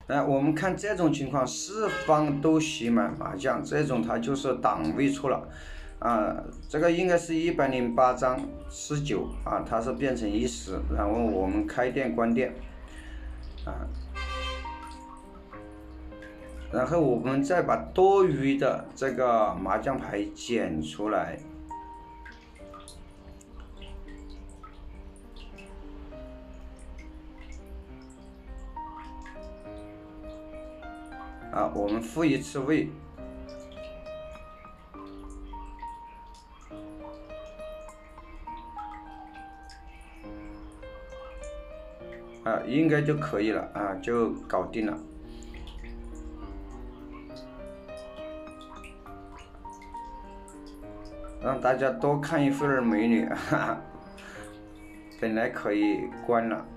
我们看这种情况，四方都洗满麻将，这种它就是档位错了。这个应该是108张19它是变成10，然后我们开店关店，然后我们再把多余的这个麻将牌捡出来，我们复一次位，应该就可以了就搞定了。让大家多看一会儿美女，本来可以关了。